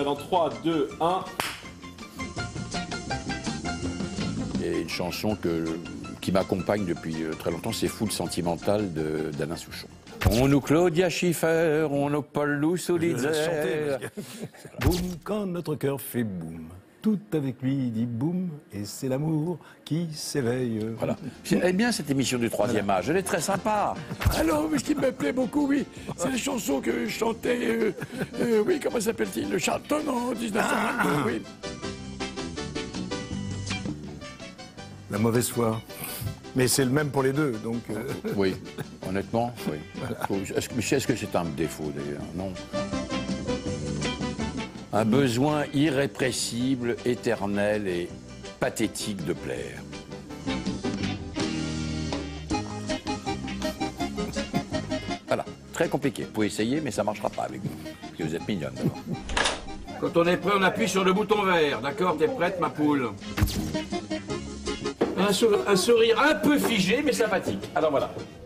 démarrer dans 3, 2, 1. Et une chanson qui m'accompagne depuis très longtemps, c'est Foule sentimentale d'Alain Souchon. On nous Claudia Schiffer, on nous Paul Lousolitzer. Boum, quand notre cœur fait boum, tout avec lui dit boum, et c'est l'amour qui s'éveille. Voilà. J'aime bien cette émission du troisième âge, elle est très sympa. Alors, mais ce qui me plaît beaucoup, oui, c'est les chansons que je chantais, oui, comment s'appelle-t-il, le Charlton en 1922, oui. La mauvaise foi. Mais c'est le même pour les deux, donc... Oui, honnêtement, oui. Voilà. Est-ce que c'est un défaut, d'ailleurs? Non. Un besoin irrépressible, éternel et pathétique de plaire. Voilà, très compliqué. Vous pouvez essayer, mais ça ne marchera pas avec vous. Parce que vous êtes mignonne, d'abord. Quand on est prêt, on appuie sur le bouton vert. D'accord? T'es prête, ma poule? Un sourire un peu figé, mais sympathique. Alors voilà.